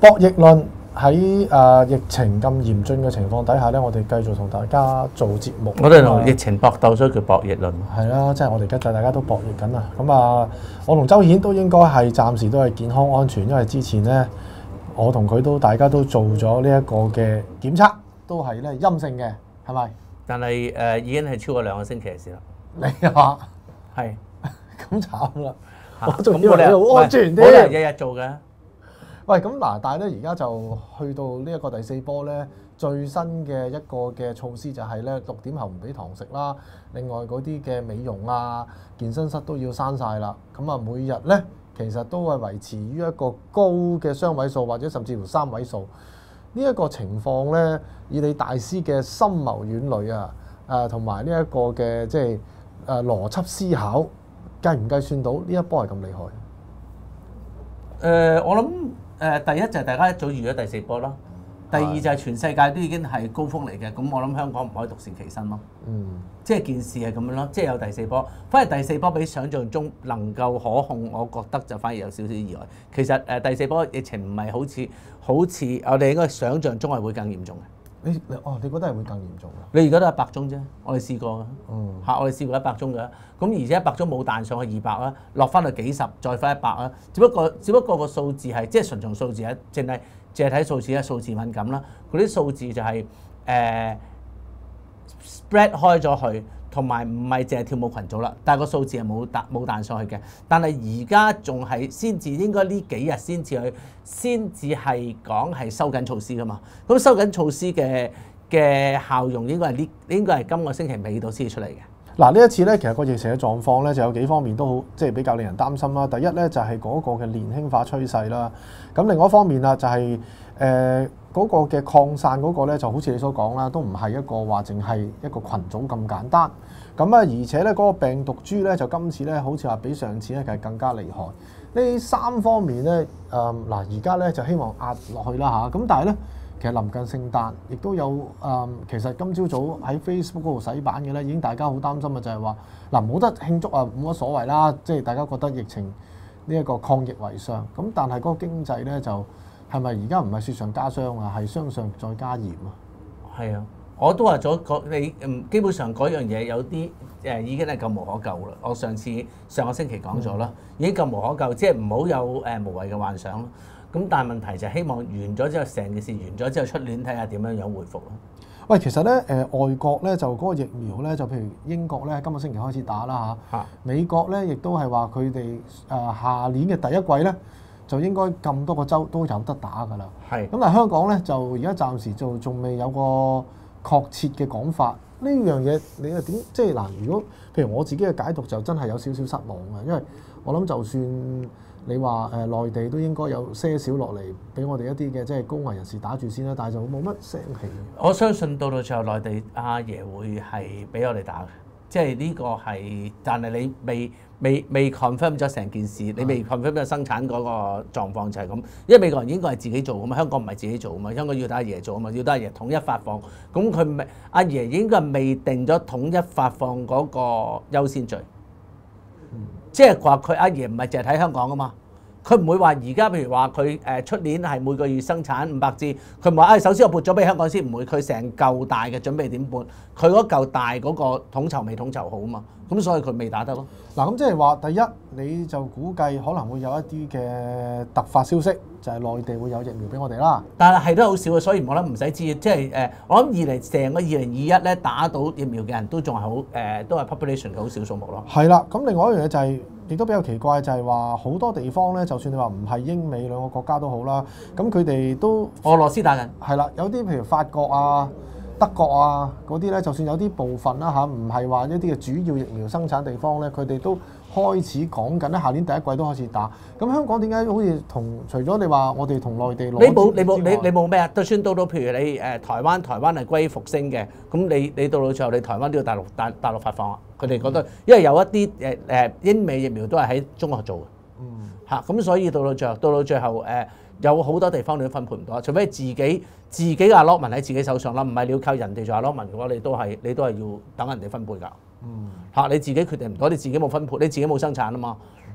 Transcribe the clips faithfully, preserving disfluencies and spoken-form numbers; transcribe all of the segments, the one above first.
博弈論喺誒疫情咁嚴峻嘅情況底下咧，我哋繼續同大家做節目。 我哋同疫情搏鬥，所以叫博弈論。 係啦，即係我哋而家大家都博弈緊啊！咁啊，我同周顯都應該係暫時都係健康安全，因為之前咧我同佢都大家都做咗呢一個嘅檢測，都係咧陰性嘅，係咪？ 但係誒、呃、已經係超過兩個星期嘅事啦。 你話係咁慘啦！ 嚇我仲以為咁你好安全我哋啲。 日日做嘅。 喂，咁嗱，但係咧而家就去到呢一個第四波咧，最新嘅一個嘅措施就係咧六點後唔俾堂食啦，另外嗰啲嘅美容啊、健身室都要閂晒啦。咁啊，每日咧其實都係維持於一個高嘅雙位數或者甚至乎三位數。呢一個情況咧，以你大師嘅深謀遠慮啊，誒同埋呢一個嘅即係誒邏輯思考，計唔計算到呢一波係咁厲害？ 誒、呃，我諗誒、呃，第一就係大家一早預咗第四波啦。第二就係全世界都已經係高峰嚟嘅，咁我諗香港唔可以獨善其身咯。嗯，即係件事係咁樣咯，即係有第四波，反而第四波比想象中能夠可控，我覺得就反而有少少意外。其實誒、呃、第四波疫情唔係好似好似我哋應該想象中係會更嚴重嘅。 你你哦，你覺得係會更嚴重㗎？ 你而家都係一百宗啫，我哋試過㗎。 嗯， 嚇，我哋試過一百宗㗎。咁而且一百宗冇彈上去二百啦，落翻去幾十，再翻一百啦。只不過只不過個數字係即係純從數字啊，淨係淨係睇數字啊，數字敏感啦。嗰啲數字就係、是、誒、呃、spread 開咗去，同埋唔係淨係跳舞群組啦。但係個數字係冇彈冇彈上去嘅。但係而家仲係先至應該呢幾日先至去，先至係講係收緊措施㗎嘛。咁收緊措施嘅嘅效用應該係呢應該係今個星期尾到先至出嚟嘅。 嗱，呢一次咧，其實個疫情嘅狀況咧就有幾方面都好，即係比較令人擔心啦。第一咧就係嗰個嘅年輕化趨勢啦。咁另外一方面啊，就係誒嗰個嘅擴散嗰個咧，就好似你所講啦，都唔係一個話淨係一個群組咁簡單。咁啊，而且咧嗰個病毒株咧，就今次咧好似話比上次咧係更加厲害。呢三方面咧，誒嗱而家咧就希望壓落去啦嚇。咁但係咧。其實臨近聖誕，亦都有誒、嗯。其實今朝早喺 Facebook 嗰度洗版嘅咧，已經大家好擔心嘅就係話嗱，冇得慶祝啊，冇乜所謂啦。即係大家覺得疫情呢一個抗疫為上，咁但係嗰個經濟咧就係咪而家唔係雪上加霜啊？係雙上再加鹽啊？ 係啊，我都話咗你嗯，基本上嗰樣嘢有啲誒已經係救無可救啦。我上次上個星期講咗啦，已經救無可救，即係唔好有誒無謂嘅幻想咯。咁但係問題就係希望完咗之後，成件事完咗之後出年睇下點樣樣回復咯。 喂，其實咧誒、呃、外國咧就嗰個疫苗咧，就譬如英國咧今個星期開始打啦嚇，啊、美國咧亦都係話佢哋誒下年嘅第一季咧就應該咁多個州都有得打㗎啦。係是。咁但係香港咧就而家暫時就仲未有個確切嘅講法。呢樣嘢你又點？即係嗱，如果譬如我自己嘅解讀就真係有少少失望嘅，因為我諗就算。你話誒內地都應該有些少落嚟俾我哋一啲嘅即係高危人士打住先啦，但係就冇乜聲氣。我相信到到最後內地阿爺會係俾我哋打嘅，即係呢個係，但係你未未未 confirm 咗成件事，你未 confirm 咗生產嗰個狀況就係咁，因為美國人應該係自己做㗎嘛，香港唔係自己做㗎嘛，香港要等阿爺做啊嘛，要等阿爺統一發放，咁佢未阿爺應該未定咗統一發放嗰個優先序。即係話佢阿爺唔係淨係睇香港噶嘛，佢唔會話而家譬如話佢誒出年係每個月生產五百支，佢唔話誒首先我撥咗俾香港先，唔會，佢成嚿大嘅準備點撥，佢嗰嚿大嗰個統籌未統籌好啊嘛，咁所以佢未打得咯。 嗱咁即係話第一你就估計可能會有一啲嘅突發消息，就係內地會有疫苗俾我哋啦。 但係係都好少嘅，所以我諗唔使知，即係誒我諗二零成個二零二一咧打到疫苗嘅人都仲係好誒，都係 population 嘅好少數目咯。 係啦，咁另外一樣嘢就係、是。亦都比較奇怪，就係話好多地方咧，就算你話唔係英美兩個國家都好啦，咁佢哋都俄羅斯打緊， 係啦，有啲譬如法國啊、德國啊嗰啲咧，就算有啲部分啦嚇，唔係話一啲嘅主要疫苗生產地方咧，佢哋都開始講緊咧，下年第一季都開始打。咁香港點解好似同除咗你話我哋同內地攞？ 你冇你冇你你冇咩啊？就算到到譬如你誒台灣，台灣係歸復星嘅，咁你你到到最後你台灣都要大陸大大陸發放啊？佢哋覺得，因為有一啲誒誒英美疫苗都係喺中國做嘅，嗯嚇，咁所以到到最後到到最後誒有好多地方你都分配唔到，除非自己自己嘅 allotment 喺自己手上啦，唔係你要靠人哋做 allotment嘅話，你都係你都係要等人哋分配㗎，嗯嚇，你自己決定唔到，你自己冇分配，你自己冇生產啊嘛，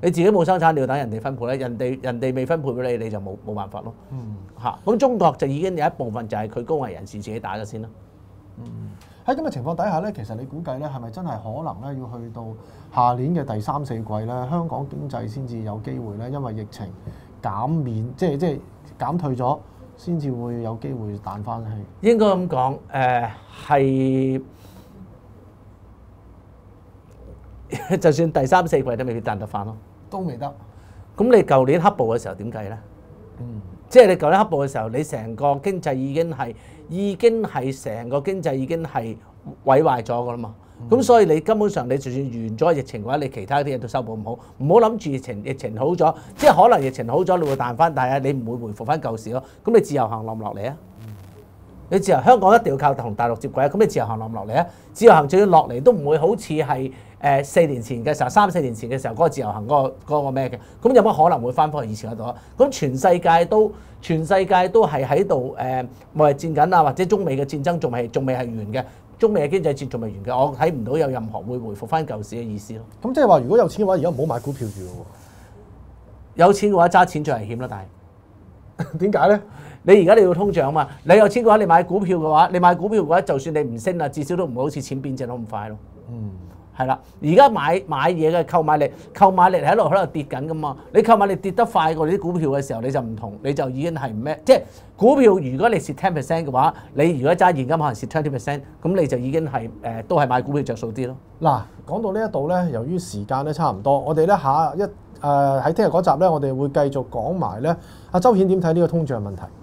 你自己冇生產，你要等人哋分配咧，人哋人哋未分配俾你，你就冇冇辦法咯。 嗯， 嚇，咁中國就已經有一部分就係佢高危人士自己打咗先啦。 嗯，喺咁嘅情況底下咧，其實你估計咧係咪真係可能咧要去到下年嘅第三四季咧，香港經濟先至有機會咧，因為疫情減免，即係即係減退咗，先至會有機會彈翻起。 應該咁講，誒係。就算第三四季都未必彈得翻咯， 都未得。 咁你舊年黑暴嘅時候點計咧？ 嗯， 即係你舊年黑暴嘅時候，你成個經濟已經係已經係成個經濟已經係毀壞咗噶啦嘛。咁、嗯、所以你根本上你就算完咗疫情嘅話，你其他啲嘢都修補唔好。唔好諗住疫情疫情好咗，即係可能疫情好咗你會彈翻，但係你唔會回復翻舊時咯。咁你自由行落唔落嚟啊？你自由香港一定要靠同大陸接軌啊！咁你自由行落唔落嚟啊？自由行就要落嚟都唔會好似係誒四年前嘅時候、三四年前嘅時候嗰個自由行嗰個嗰個咩嘅？咁有乜可能會翻返去以前嗰度啊？咁全世界都全世界都係喺度誒貿易戰緊啊，或者中美嘅戰爭仲未仲未係完嘅，中美嘅經濟戰仲未完嘅，我睇唔到有任何會回復翻舊時嘅意思咯。 咁即係話，如果有錢嘅話，而家唔好買股票住咯喎。 有錢嘅話揸錢最危險啦，但係點解咧？ 你而家你要通脹啊嘛，你有錢嘅話，你買股票嘅話，你買股票嘅話，就算你唔升啊，至少都唔會好似錢變值得咁快咯。 嗯， 係啦，而家買買嘢嘅購買力，購買力喺度喺度跌緊噶嘛。你購買力跌得快過你啲股票嘅時候，你就唔同，你就已經係咩？即係股票如果你蝕 ten percent 嘅話，你如果揸現金可能蝕 twenty percent，咁你就已經係誒、呃、都係買股票着數啲咯。 嗱，講到呢一度咧，由於時間咧差唔多，我哋咧下一誒喺聽日嗰集咧，我哋會繼續講埋咧阿周顯點睇呢個通脹問題。